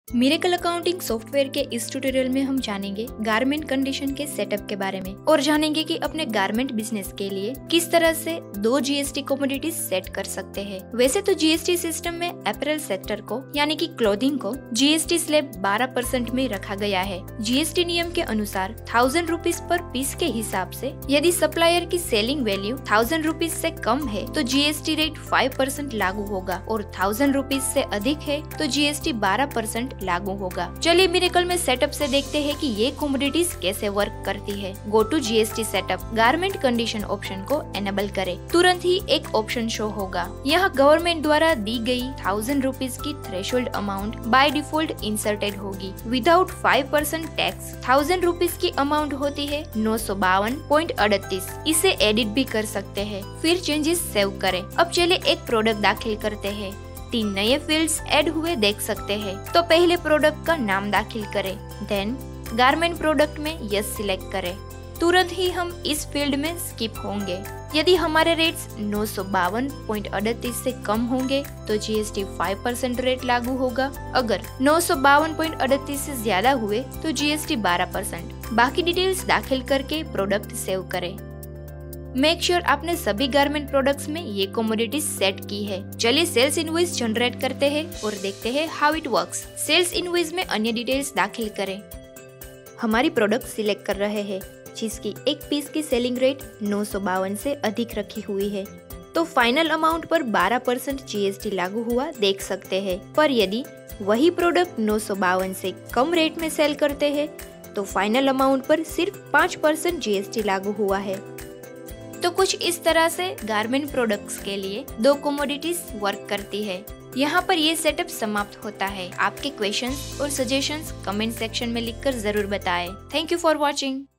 Miracle accounting software के इस tutorial में हम जानेंगे गारमेंट कंडीशन के सेटअप के बारे में और जानेंगे कि अपने गारमेंट बिजनेस के लिए किस तरह से 2 जीएसटी कमोडिटीज सेट कर सकते हैं। वैसे तो जीएसटी सिस्टम में अपैरल सेक्टर को यानी कि क्लोथिंग को जीएसटी स्लैब 12% में रखा गया है। जीएसटी नियम के अनुसार 1000 रुपीज पर पीस के हिसाब से यदि सप्लायर की सेलिंग वैल्यू 1000 रुपीज से कम है तो जीएसटी रेट 5% लागू होगा और 1000 रुपीज से अधिक है तो जीएसटी 12% लागू होगा। चलिए मिरेकल में सेटअप से देखते हैं कि ये कमोडिटीज कैसे वर्क करती है। Go to GST setup, garment condition option को एनेबल करें। तुरंत ही एक ऑप्शन शो होगा। यहाँ गवर्नमेंट द्वारा दी गई 1000 रुपीज की threshold amount by default inserted होगी विदाउट 5% टैक्स। 1000 रुपीज की अमाउंट होती है 952.38। इसे एडिट भी कर सकते हैं, फिर चेंजेस सेव करें। अब चलिए एक प्रोडक्ट दाखिल करते हैं। 3 नए फील्ड्स ऐड हुए देख सकते हैं। तो पहले प्रोडक्ट का नाम दाखिल करें, देन गारमेंट प्रोडक्ट में यस सिलेक्ट करें। तुरंत ही हम इस फील्ड में स्किप होंगे। यदि हमारे रेट्स 952.38 से कम होंगे तो जीएसटी 5% रेट लागू होगा। अगर 952.38 से ज्यादा हुए तो जीएसटी 12%। बाकी डिटेल्स दाखिल करके प्रोडक्ट सेव करें। मेक श्योर आपने सभी गारमेंट प्रोडक्ट्स में ये कमोडिटी सेट की है। चलिए सेल्स इनवॉइस जनरेट करते हैं और देखते हैं how it works. Sales invoice में अन्य डिटेल्स दाखिल करें। हमारी प्रोडक्ट सिलेक्ट कर रहे हैं जिसकी एक पीस की सेलिंग रेट 952 से अधिक रखी हुई है तो फाइनल अमाउंट पर 12% जीएसटी लागू हुआ देख सकते हैं। पर यदि वही प्रोडक्ट 952 से कम रेट में सेल करते हैं तो फाइनल अमाउंट पर सिर्फ 5% जीएसटी लागू हुआ है। तो कुछ इस तरह से गारमेंट प्रोडक्ट्स के लिए 2 कमोडिटीज वर्क करती है। यहाँ पर ये सेटअप समाप्त होता है। आपके क्वेश्चंस और सजेशंस कमेंट सेक्शन में लिखकर जरूर बताएं। Thank you for watching.